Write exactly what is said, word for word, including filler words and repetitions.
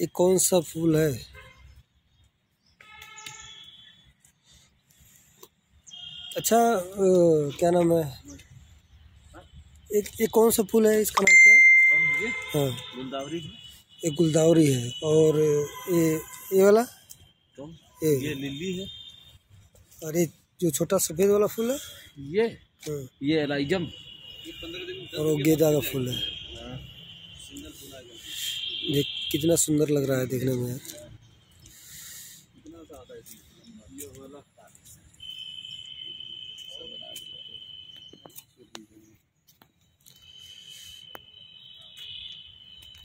ये कौन सा फूल है? अच्छा अ, क्या नाम है? एक ये कौन सा फूल है, इसका नाम क्या है? हाँ, गुलदावरी। एक गुलदावरी है। और ये ये वाला ये ये लिली है। और ये जो छोटा सफेद वाला फूल है ये हाँ। ये एलाइजम। और वो गेंदा का फूल है। देख कितना सुंदर लग रहा है देखने में यार।